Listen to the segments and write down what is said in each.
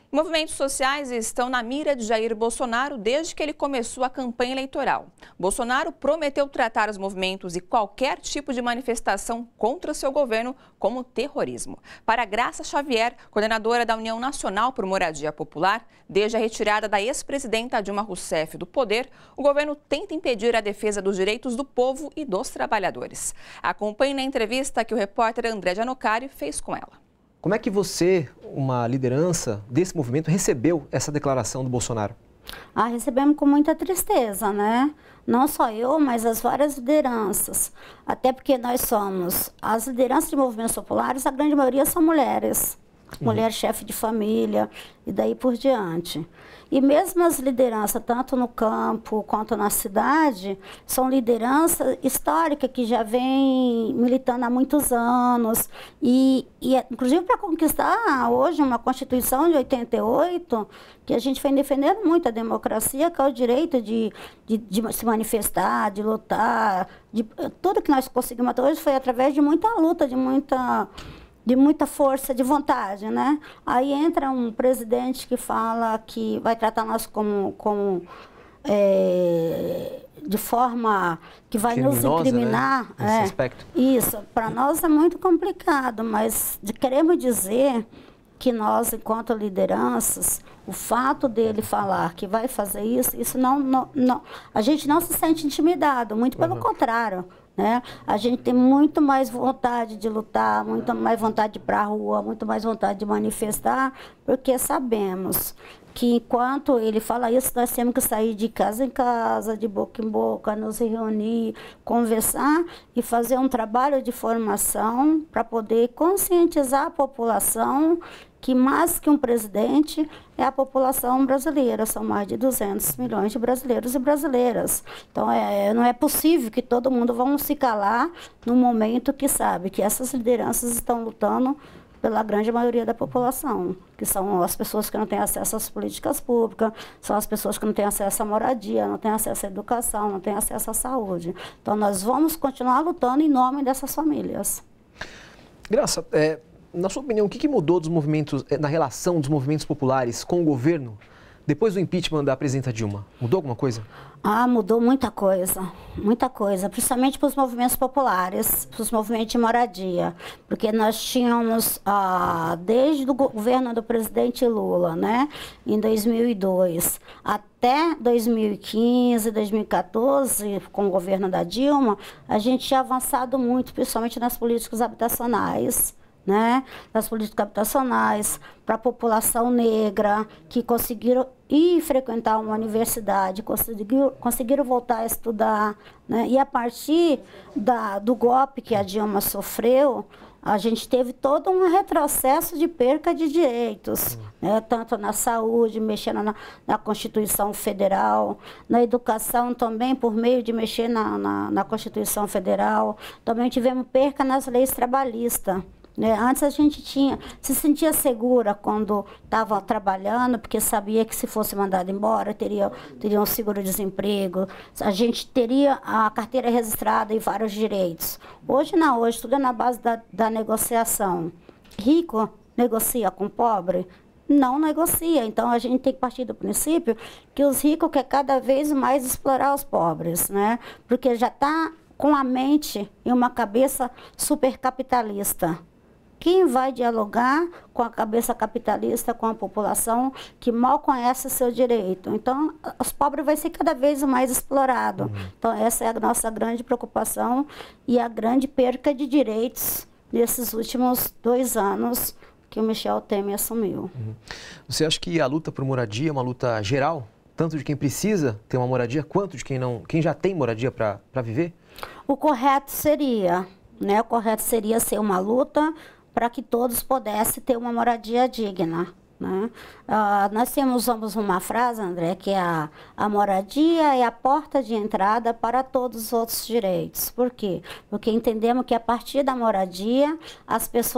Movimentos sociais estão na mira de Jair Bolsonaro desde que ele começou a campanha eleitoral. Bolsonaro prometeu tratar os movimentos e qualquer tipo de manifestação contra seu governo como terrorismo. Para Graça Xavier, coordenadora da União Nacional por Moradia Popular, desde a retirada da ex-presidenta Dilma Rousseff do poder, o governo tenta impedir a defesa dos direitos do povo e dos trabalhadores. Acompanhe na entrevista que o repórter André Gianocari fez com ela. Como é que você, uma liderança desse movimento, recebeu essa declaração do Bolsonaro? Recebemos com muita tristeza, né? Não só eu, mas as várias lideranças. Até porque nós somos, as lideranças de movimentos populares, a grande maioria são mulheres. Mulher chefe de família e daí por diante. E mesmo as lideranças, tanto no campo quanto na cidade, são liderança histórica que já vem militando há muitos anos. Inclusive para conquistar hoje uma Constituição de 88, que a gente vem defendendo muito a democracia, que é o direito de se manifestar, de lutar. Tudo que nós conseguimos até hoje foi através de muita luta, de muita força de vontade, né? Aí entra um presidente que fala que vai tratar nós de forma que vai nos incriminar. Né? Nesse aspecto. Isso, para nós é muito complicado, mas queremos dizer que nós, enquanto lideranças, o fato dele falar que vai fazer isso não, a gente não se sente intimidado, muito pelo contrário. Né? A gente tem muito mais vontade de lutar, muito mais vontade de ir para a rua, muito mais vontade de manifestar, porque sabemos que enquanto ele fala isso, nós temos que sair de casa em casa, de boca em boca, nos reunir, conversar e fazer um trabalho de formação para poder conscientizar a população que mais que um presidente é a população brasileira, são mais de 200 milhões de brasileiros e brasileiras. Então, não é possível que todo mundo vá se calar no momento que sabe que essas lideranças estão lutando pela grande maioria da população, que são as pessoas que não têm acesso às políticas públicas, são as pessoas que não têm acesso à moradia, não têm acesso à educação, não têm acesso à saúde. Então, nós vamos continuar lutando em nome dessas famílias. Graça, na sua opinião, o que mudou dos movimentos, na relação dos movimentos populares com o governo depois do impeachment da presidenta Dilma? Mudou alguma coisa? Mudou muita coisa, principalmente para os movimentos populares, para os movimentos de moradia, porque nós tínhamos, desde o governo do presidente Lula, né, em 2002, até 2015, 2014, com o governo da Dilma, a gente tinha avançado muito, principalmente nas políticas habitacionais, né, das políticas habitacionais para a população negra que conseguiram ir frequentar uma universidade, conseguiram voltar a estudar, né, e a partir do golpe que a Dilma sofreu, a gente teve todo um retrocesso de perca de direitos, né, tanto na saúde, mexendo na Constituição Federal, na educação também, por meio de mexer na Constituição Federal, também tivemos perca nas leis trabalhistas. Antes a gente se sentia segura quando estava trabalhando, porque sabia que se fosse mandado embora, teria um seguro-desemprego, a gente teria a carteira registrada e vários direitos. Hoje não, hoje tudo é na base da negociação. Rico negocia com pobre? Não negocia. Então a gente tem que partir do princípio que os ricos querem cada vez mais explorar os pobres, né? Porque já está com a mente e uma cabeça supercapitalista. Quem vai dialogar com a cabeça capitalista, com a população que mal conhece o seu direito? Então, os pobres vão ser cada vez mais explorados. Então, essa é a nossa grande preocupação e a grande perca de direitos nesses últimos 2 anos que o Michel Temer assumiu. Você acha que a luta por moradia é uma luta geral? Tanto de quem precisa ter uma moradia, quanto de quem já tem moradia para viver? O correto seria, né? O correto seria ser uma luta para que todos pudessem ter uma moradia digna, né? Nós usamos uma frase, André, que é a moradia é a porta de entrada para todos os outros direitos. Por quê? Porque entendemos que a partir da moradia as pessoas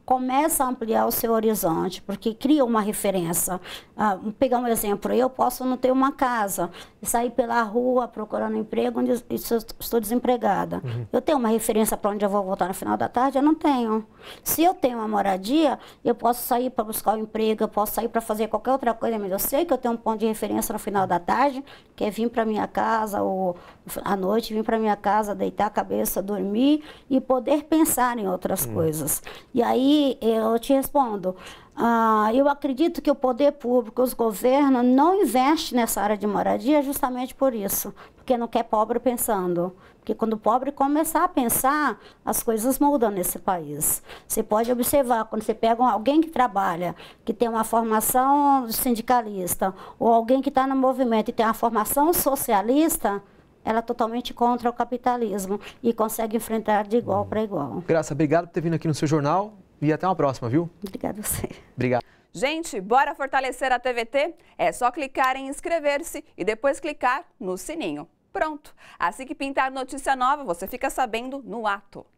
começa a ampliar o seu horizonte, porque cria uma referência. Pegar um exemplo, eu posso não ter uma casa, e sair pela rua procurando emprego onde estou desempregada. Eu tenho uma referência para onde eu vou voltar no final da tarde? Eu não tenho. Se eu tenho uma moradia, eu posso sair para buscar um emprego, eu posso sair para fazer qualquer outra coisa, mas eu sei que eu tenho um ponto de referência no final da tarde, que é vir para minha casa, ou à noite vir para minha casa, deitar a cabeça, dormir e poder pensar em outras coisas. E aí eu te respondo, eu acredito que o poder público, os governos, não investem nessa área de moradia justamente por isso, porque não quer pobre pensando. Porque quando o pobre começar a pensar, as coisas mudam nesse país. Você pode observar, quando você pega alguém que trabalha, que tem uma formação sindicalista, ou alguém que está no movimento e tem uma formação socialista, ela é totalmente contra o capitalismo e consegue enfrentar de igual para igual. Graça, obrigado por ter vindo aqui no seu jornal e até uma próxima, viu? Obrigada a você. Obrigado. Gente, bora fortalecer a TVT? É só clicar em inscrever-se e depois clicar no sininho. Pronto! Assim que pintar notícia nova, você fica sabendo no ato.